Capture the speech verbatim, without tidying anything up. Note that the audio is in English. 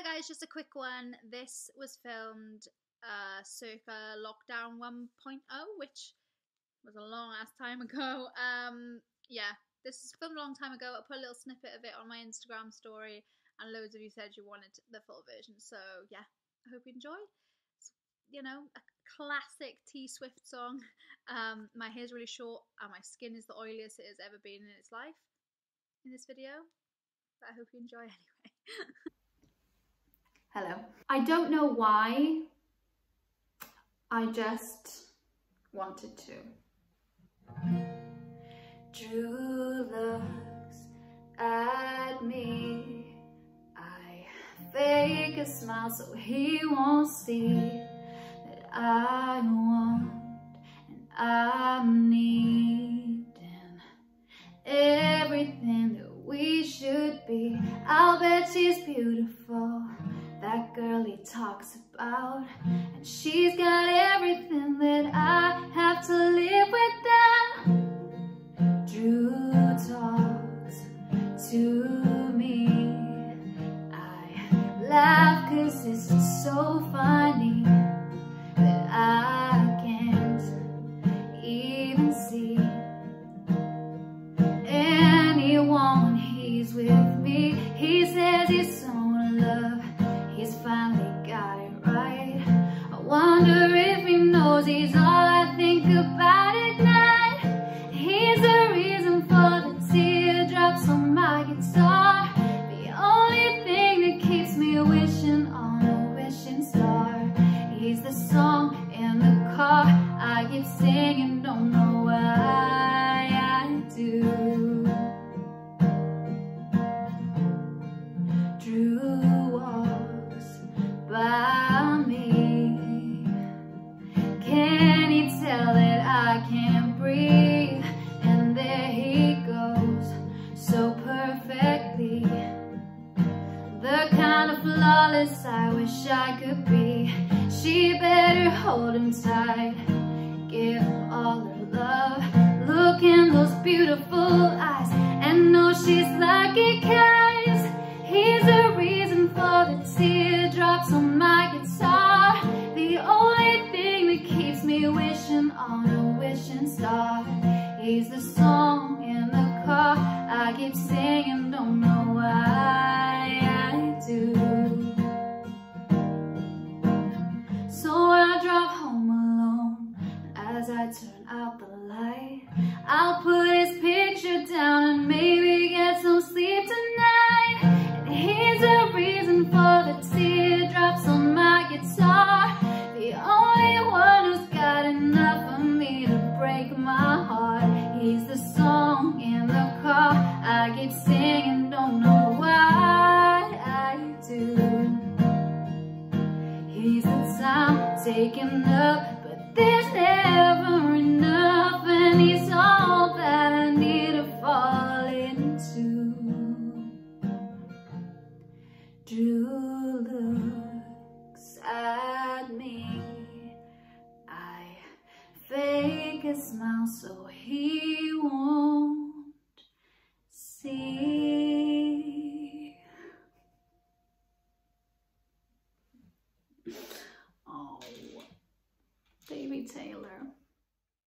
guys, just a quick one. This was filmed uh, circa lockdown one point oh, which was a long ass time ago. Um, yeah, this was filmed a long time ago. I put a little snippet of it on my Instagram story, and loads of you said you wanted the full version. So yeah, I hope you enjoy. It's, you know, a classic T Swift song. Um, my hair's really short, and my skin is the oiliest it has ever been in its life in this video. But I hope you enjoy anyway. Hello. I don't know why, I just wanted to. Drew looks at me. I fake a smile so he won't see that I want and I'm needing everything that we should be. I'll bet she's beautiful, that girl he talks about, and she's got everything that I have to live without. Drew talks to me. I laugh cause this is so funny that I can't even see anyone when he's with me. He says he's so in love, he's finally got it right. I wonder if he knows he's all I think about at night. He's the reason for the teardrops on my guitar, the only thing that keeps me wishing on a wishing star. He's the song in the car I keep singing, don't know why I do. Drew walks by me. Can he tell that I can't breathe? And there he goes, so perfectly, the kind of flawless I wish I could be. She better hold him tight, give him all her love. Look in those beautiful eyes and know she's lucky, cause he's the reason for the teardrops on my guitar, the only thing that keeps me wishing on a wishing star. He's the song